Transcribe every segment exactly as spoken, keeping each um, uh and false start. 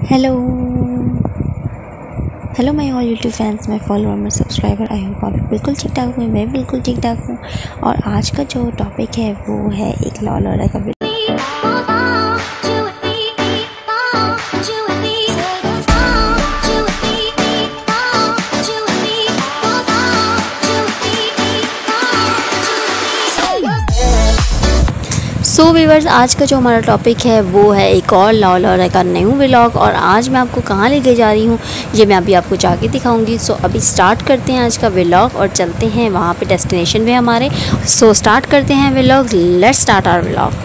Hello hello my all YouTube fans, my follower, my subscriber. I hope आप बिल्कुल ठीक ठाक हूँ। मैं बिल्कुल ठीक ठाक हूँ। और आज का जो टॉपिक है वो है एक लॉ लॉरा का। सो so, व्यूअर्स, आज का जो हमारा टॉपिक है वो है एक और लॉ लॉरा का न्यू व्लॉग। और आज मैं आपको कहाँ लेके जा रही हूँ ये मैं अभी आपको जाके दिखाऊंगी। सो so, अभी स्टार्ट करते हैं आज का व्लॉग और चलते हैं वहाँ पे डेस्टिनेशन पे हमारे। सो so, स्टार्ट करते हैं vlog. Let's start our vlog.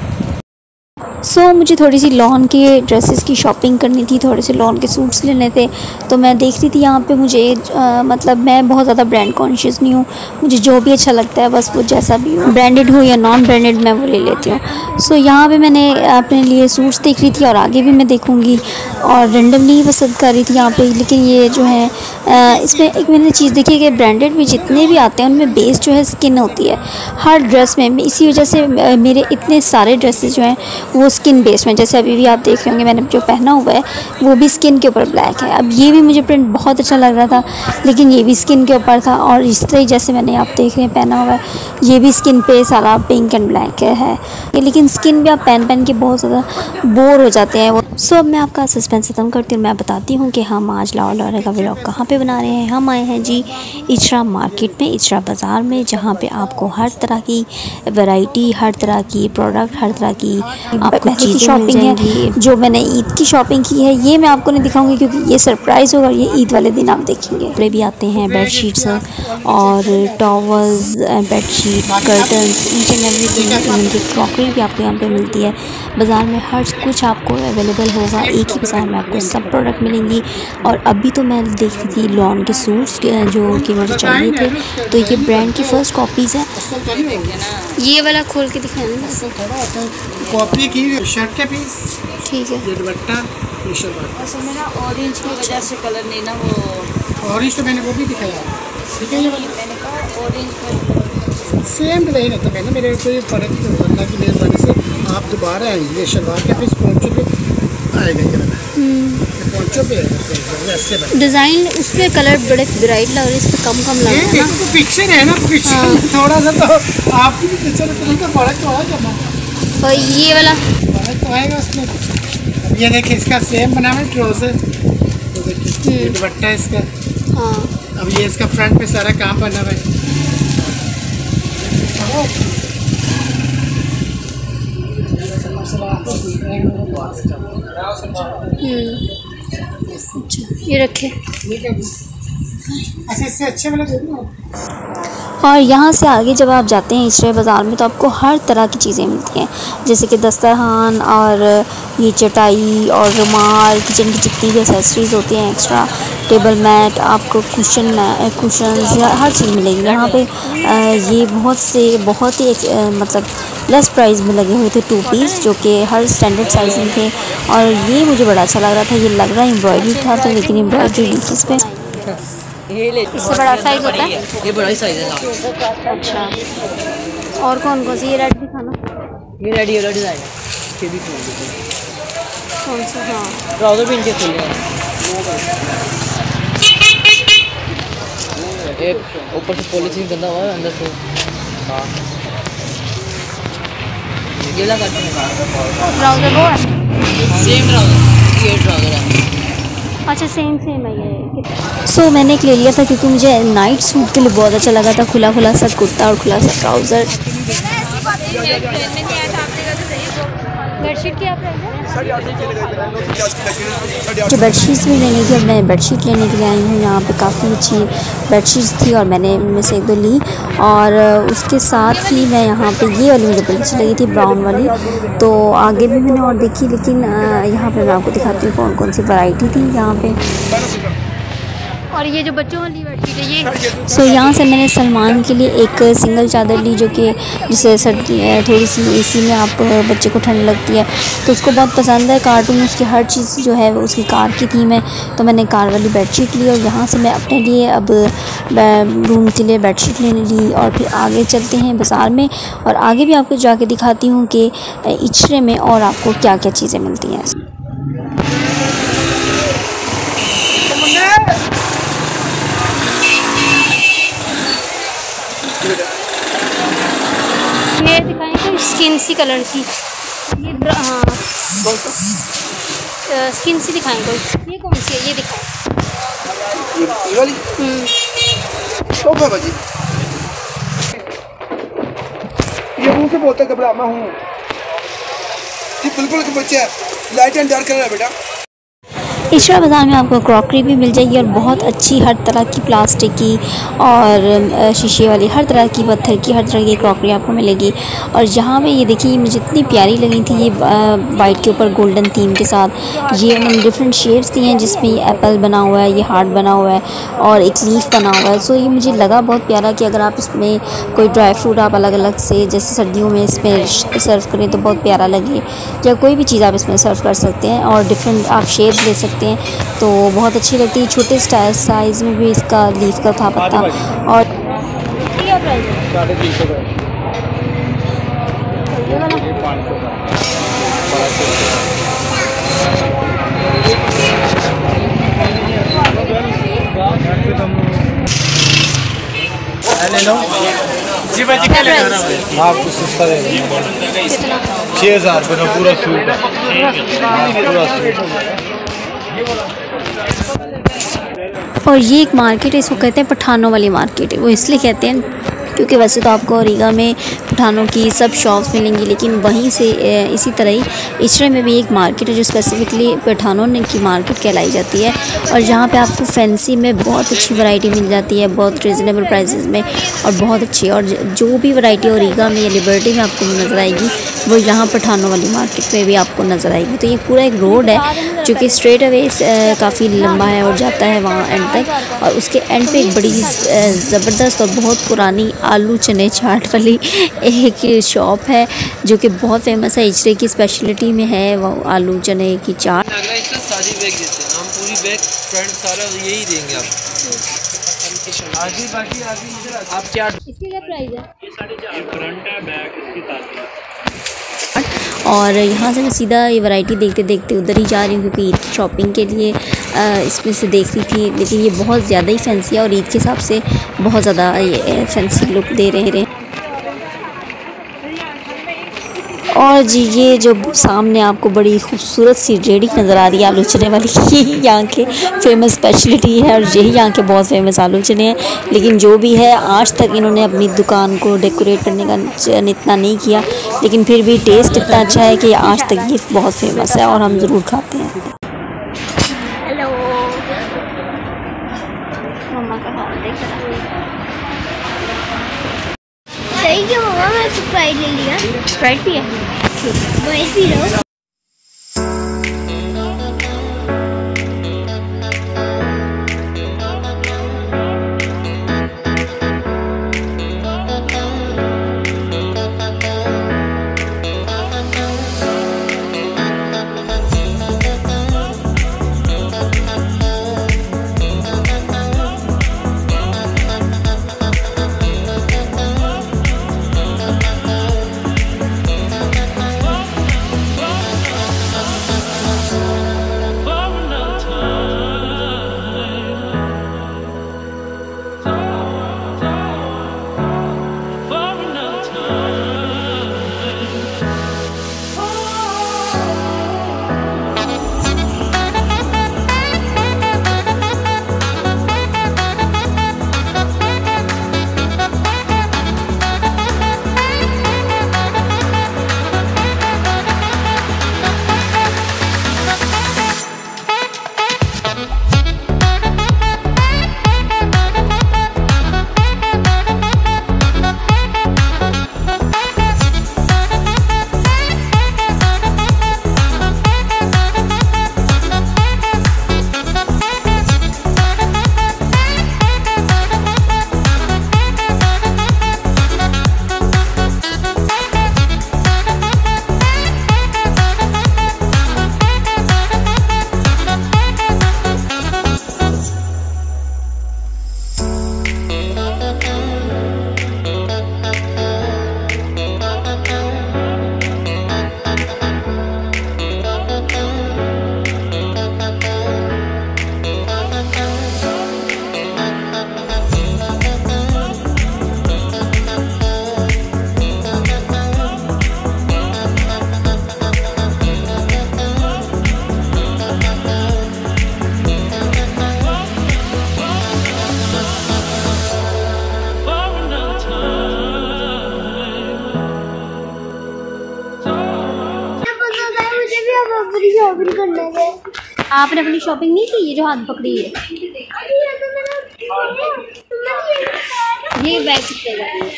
So so, मुझे थोड़ी सी लॉन के ड्रेसेस की शॉपिंग करनी थी, थोड़े से लॉन के सूट्स लेने थे। तो मैं देख रही थी यहाँ पे मुझे आ, मतलब मैं बहुत ज़्यादा ब्रांड कॉन्शियस नहीं हूँ। मुझे जो भी अच्छा लगता है बस वो जैसा भी हो, ब्रांडेड हो या नॉन ब्रांडेड, मैं वो ले लेती हूँ। सो so, यहाँ पे मैंने अपने लिए सूट्स देख रही थी और आगे भी मैं देखूँगी और रेंडमली ही पसंद कर रही थी यहाँ पर। लेकिन ये जो है आ, इसमें एक मैंने चीज़ देखी कि ब्रांडेड में जितने भी आते हैं उनमें बेस जो है स्किन होती है हर ड्रेस में। इसी वजह से मेरे इतने सारे ड्रेसेस जो हैं वो स्किन बेस्ड में, जैसे अभी भी आप देख रहे होंगे मैंने जो पहना हुआ है वो भी स्किन के ऊपर ब्लैक है। अब ये भी मुझे प्रिंट बहुत अच्छा लग रहा था लेकिन ये भी स्किन के ऊपर था। और इस तरह जैसे मैंने आप देख रहे हैं पहना हुआ है ये भी स्किन पे सारा पिंक एंड ब्लैक है। लेकिन स्किन भी आप पहन पहन के बहुत ज़्यादा बोर हो जाते हैं वो। सो अब मैं आपका सस्पेंस ख़त्म करती हूँ। मैं बताती हूँ कि हम आज लॉ लॉरा का व्लॉग कहाँ पे बना रहे हैं। हम आए हैं जी इचरा मार्केट में, इचरा बाज़ार में, जहाँ पे आपको हर तरह की वैरायटी, हर तरह की प्रोडक्ट, हर तरह की आपको चीज़ें शॉपिंग है। जो मैंने ईद की शॉपिंग की है ये मैं आपको नहीं दिखाऊंगी क्योंकि ये सरप्राइज़ होगा, ये ईद वाले दिन आप देखेंगे। कपड़े भी आते हैं, बेडशीट्स और towels, bedsheet, curtains, each and everything. उनकी क्रॉकरी भी आपको यहाँ पे मिलती है। बाज़ार में हर कुछ आपको अवेलेबल होगा, एक ही बाज़ार में आपको सब प्रोडक्ट मिलेंगी। और अभी तो मैं देख रही थी लॉन के सूट्स जो कि मुझे चाहिए थे, तो ये ब्रांड की फ़र्स्ट कॉपीज़ है। ये वाला खोल के दिखाना, कॉपी की शर्ट के पीस, ठीक है। ये दुपट्टा, ये शलवार। अच्छा, मेरा ऑरेंज की वजह से कलर नहीं ना, वो ऑरेंज तो मैंने वो भी दिखाया, ठीक है। ये वाला मैंने कहा ऑरेंज सेम तो नहीं रहता मैंने, मेरे को ये फ़र्क नहीं होता। अल्लाह की मेहरबानी से आप दोबारा आएंगे। ये शलवार के पीस पोंचो पे आएगा, ये वाला पोंचो पे आएगा। डिज़ाइन उसमें कलर बड़े ब्राइट लग रहे हैं, इस पर कम कम लग रहा है ना। तो पिक्चर है ना, पिक्चर थोड़ा सा तो आपकी भी पिक्चर तो फ़र्क तो आएगा। और ये वाला फ़र्क तो आएगा उसमें। अब ये देखिए इसका सेम बना है ट्राउज़र, तो देखिए ये दुपट्टा है इसका। हाँ, अब ये इसका फ्रंट पे सारा काम बना हुआ है। ये रखे। अच्छा, इससे अच्छे वाला दे दूँ। और यहाँ से आगे जब आप जाते हैं इचरा बाज़ार में तो आपको हर तरह की चीज़ें मिलती हैं, जैसे कि दस्तरखान और ये चटाई और रुमाल, किचन की जितनी भी एक्सेसरीज़ होती हैं, एक्स्ट्रा टेबल मैट, आपको कुशन कुशन्स, हर चीज़ मिलेगी यहाँ पे। ये बहुत से बहुत ही मतलब लेस प्राइस में लगे हुए थे टू पीस, जो कि हर स्टैंडर्ड साइज़ में थे। और ये मुझे बड़ा अच्छा लग रहा था। ये लग रहा है एम्ब्रॉयडरी था तो, लेकिन एम्ब्रॉयडरी नहीं थी इस पर। इससे बड़ा साइज़ होता है, ये बड़ा ही साइज है। अच्छा, और कौन कौन सी? ये रेड दिखाना, ये रेडी वाला डिजाइन है, ये भी खोल दो। कौन सा? हाँ, ट्राउजर भी इनके खुले हैं। एक ऊपर से पॉलिथीन गंदा हुआ है, अंदर से हाँ ये लगा करते हैं। ट्राउज़र वो है, सेम ट्राउजर, ये ट्राउजर है। अच्छा सेम सेम है ये। सो so, मैंने एक ले लिया था क्योंकि मुझे नाइट सूट के लिए बहुत अच्छा लगा था। खुला खुला सा कुर्ता और खुला सा ट्राउज़र। बेडशीट की आप जो बेडशीट्स भी लेने की, अब मैं बेडशीट लेने के लिए आई हूँ। यहाँ पे काफ़ी अच्छी बेडशीट्स थी और मैंने इनमें से एक दो ली। और उसके साथ ही मैं यहाँ पे ये वाली मुझे बड़ी अच्छी लगी थी, ब्राउन वाली। तो आगे भी मैंने और देखी, लेकिन यहाँ पे मैं आपको दिखाती हूँ कौन कौन सी वैरायटी थी यहाँ पे। और ये जो बच्चों वाली बेडशीट है ये। सो so, यहाँ से मैंने सलमान के लिए एक सिंगल चादर ली, जो कि जिसे सर्दी थोड़ी सी एसी में आप बच्चे को ठंड लगती है तो उसको बहुत पसंद है। कार्टून उसकी हर चीज़ जो है वो उसकी कार की थीम है, तो मैंने कार वाली बेडशीट ली। और यहाँ से मैं अपने लिए अब रूम के लिए बेडशीट लेने ली। और फिर आगे चलते हैं बाज़ार में और आगे भी आपको जाके दिखाती हूँ कि इचरे में और आपको क्या क्या चीज़ें मिलती हैं। ये दिखाएं कोई स्किन सी कलर की, ये हाँ स्किन सी दिखाएं कोई, ये कौन सी है ये दिखाएं। ये वाली टॉप है बाजी, ये मुंह से बोलता घबरा मैं हूँ जी, बिल्कुल के बच्चे लाइट एंड डार्क कलर है बेटा। इशरा बाज़ार में आपको क्रॉकरी भी मिल जाएगी और बहुत अच्छी हर तरह की प्लास्टिक की और शीशे वाली, हर तरह की, पत्थर की, हर तरह की क्रॉकरी आपको मिलेगी। और यहाँ पे ये देखिए मुझे इतनी प्यारी लगी थी, ये वाइट के ऊपर गोल्डन थीम के साथ, ये उन्होंने डिफरेंट शेप्स दिए हैं जिसमें ये एप्पल बना हुआ है, ये हार्ट बना हुआ है और एक लीफ बना हुआ है। सो ये मुझे लगा बहुत प्यारा कि अगर आप इसमें कोई ड्राई फ्रूट आप अलग अलग से जैसे सर्दियों में इसमें सर्व करें तो बहुत प्यारा लगे, या कोई भी चीज़ आप इसमें सर्व कर सकते हैं और डिफरेंट आप शेप ले सकते हैं, तो बहुत अच्छी लगती है। छोटे साइज़ में भी इसका लीफ का था पत्ता। और क्या प्राइस है? साढ़े तीन सौ का। जी भाई क्या ले रहा है आपको सस्ता दे छः हज़ार रुपये का पूरा सूट है, पूरा सूट। और ये एक मार्केट है, इसको कहते हैं पठानों वाली मार्केट। वो इसलिए कहते हैं क्योंकि वैसे तो आपको रीगा में पठानों की सब शॉप्स मिलेंगी, लेकिन वहीं से इसी तरह ही इशरा में भी एक मार्केट है जो स्पेसिफिकली पठानों की मार्केट कहलाई जाती है, और जहाँ पे आपको फैंसी में बहुत अच्छी वैरायटी मिल जाती है, बहुत रिजनेबल प्राइसेस में और बहुत अच्छी। और जो भी वैरायटी और रीगा में या लिबर्टी में आपको नज़र आएगी वो यहाँ पठानों वाली मार्केट में भी आपको नज़र आएगी। तो ये पूरा एक रोड है जो कि स्ट्रेट अवे काफ़ी लंबा है और जाता है वहाँ एंड तक, और उसके एंड पे एक बड़ी ज़बरदस्त और बहुत पुरानी आलू चने चाट वाली एक शॉप है जो कि बहुत फेमस है, इचरे की स्पेशलिटी में है वो आलू चने की चाट। सारी बैग देते हैं हम, पूरी बैग फ्रंट सारा यही देंगे आपको। आगे बाकी आगे आप चाट, इसकी क्या प्राइस है? ये साढ़े चार फ्रंट है, बैक इसकी ताज़ी। और यहाँ से मैं सीधा ये वैरायटी देखते देखते उधर ही जा रही हूँ क्योंकि ईद की शॉपिंग के लिए इसमें से देख रही थी, लेकिन ये बहुत ज़्यादा ही फैंसी है और ईद के हिसाब से बहुत ज़्यादा ये फैंसी लुक दे रहे हैं। और जी ये जो सामने आपको बड़ी खूबसूरत सी रेडी नज़र आ रही है आलू चने वाली, यही यहाँ के फेमस स्पेशलिटी है और यही यहाँ के बहुत फेमस आलू चने हैं। लेकिन जो भी है आज तक इन्होंने अपनी दुकान को डेकोरेट करने का इतना नहीं किया, लेकिन फिर भी टेस्ट इतना अच्छा है कि आज तक ये बहुत फेमस है और हम ज़रूर खाते हैं। हेलो मम्मा का हाल देख रहा सही क्यों होगा, मैं स्प्राइट ले लिया। स्प्राइट भी है, वही पी रहा हूँ। आपने अपनी शॉपिंग नहीं की? ये जो हाथ पकड़ी है ये बैग कितने का है?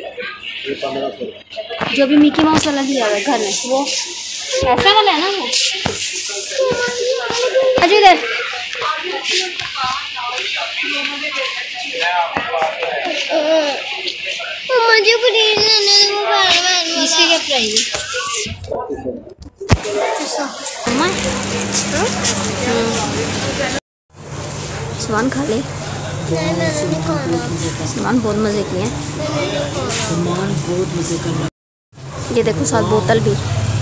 जो भी मिकी माउस वाला दिया हुआ है घर में वो ऐसा वाला है ना वो। अच्छा इधर मुझे प्लीज इसके क्या प्राइस है? सामान खा ले। सामान बहुत मज़े की है। सामान बहुत मज़े का। ये देखो साथ बोतल भी।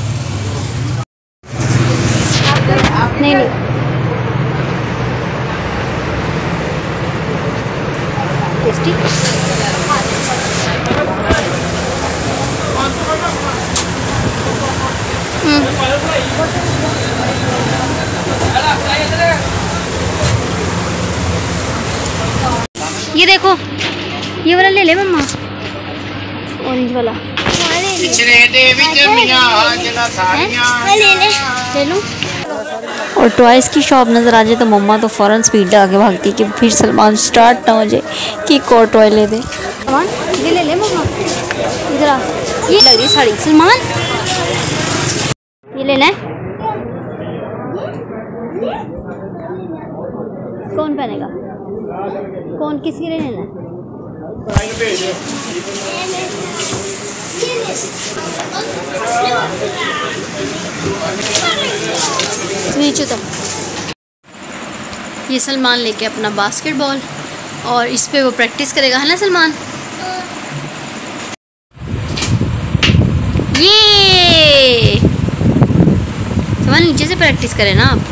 नहीं नहीं टेस्टी। ये देखो ये वाला ले ले मम्मा, ऑरेंज वाला ले लूं। और टॉयज़ की शॉप नज़र आ जाए तो मम्मा तो फ़ौरन स्पीड आगे भागती कि फिर सलमान स्टार्ट ना हो जाए कि एक और टॉय ले दे। सलमान ये ले ले मम्मा, इधर आ। ये लग रही साड़ी सलमान, ये लेना है। कौन पहनेगा? कौन किसके लिए लेना है? नीचे तो ये सलमान लेके अपना बास्केटबॉल और इस पे वो प्रैक्टिस करेगा, है ना सलमान? ये सलमान नीचे से प्रैक्टिस करे ना आप।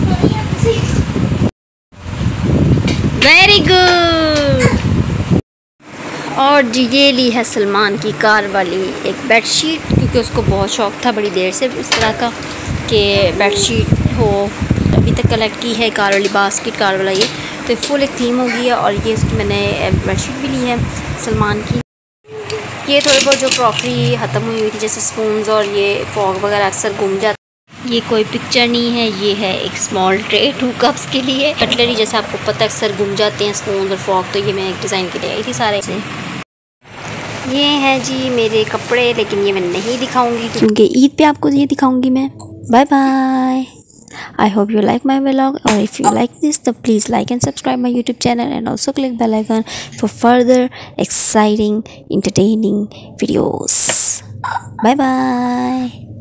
Very good. और जी ये ली है सलमान की कार वाली एक बेडशीट, क्योंकि उसको बहुत शौक़ था बड़ी देर से इस तरह का कि बेडशीट हो। अभी तक कलेक्ट की है कार वाली बास्केट कार वाला ये, तो फुल एक थीम हो गई है। और ये इसकी मैंने बेडशीट भी ली है सलमान की। ये थोड़ी बहुत जो क्रॉकरी ख़त्म हुई हुई थी जैसे स्पून्स और ये फॉग वगैरह अक्सर गुम जाते। ये कोई पिक्चर नहीं है, ये है एक स्मॉल ट्रे टू कप्स के लिए। कटलरी जैसे आपको पता अक्सर गुम जाते हैं स्पून और फॉक, तो ये मैं एक डिज़ाइन के लिए आई थी सारे से। ये हैं जी मेरे कपड़े, लेकिन ये मैं नहीं दिखाऊंगी क्योंकि ईद पे आपको ये दिखाऊंगी मैं। Bye bye. I hope you like my vlog, और इफ़ यू लाइक दिस तो please like and subscribe my YouTube channel and also click bell icon for further exciting entertaining videos. Bye bye.